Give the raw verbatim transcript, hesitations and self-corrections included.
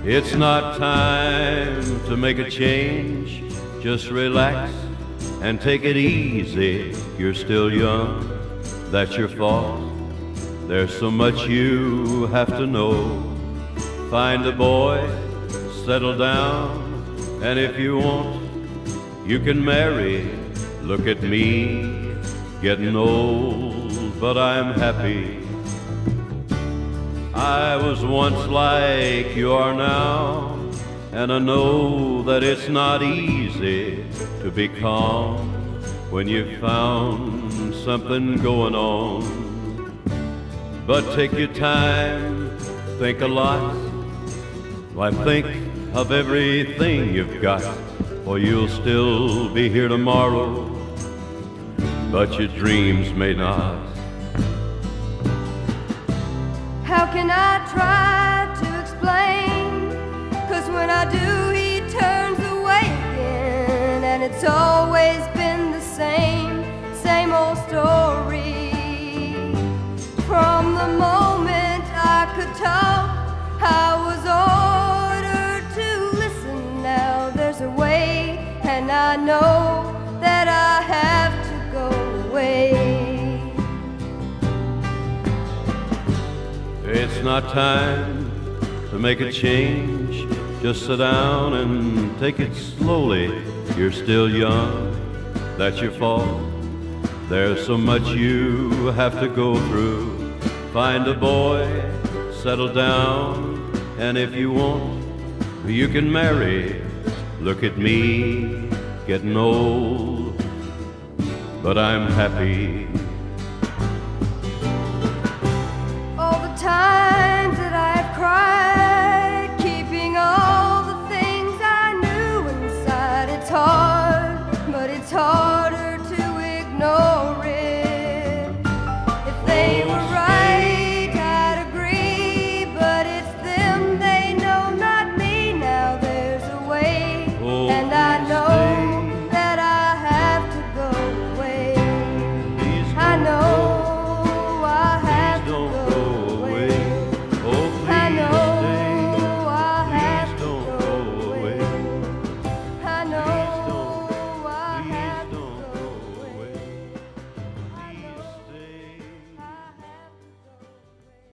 It's not time to make a change. Just relax and take it easy. You're still young, that's your fault. There's so much you have to know. Find a boy, settle down, and if you want, you can marry. Look at me, getting old, but I'm happy. I was once like you are now, and I know that it's not easy to be calm when you've found something going on. But take your time, think a lot. Why, think of everything you've got, or you'll still be here tomorrow, but your dreams may not. How can I try to explain? 'Cause when I do, he turns away again, and it's always been the same, same old story. From the moment I could talk, I was ordered to listen. Now there's a way, and I know that I have to go away. It's not time to make a change. Just sit down and take it slowly. You're still young, that's your fault. There's so much you have to go through. Find a boy, settle down, and if you want, you can marry. Look at me, getting old, but I'm happy.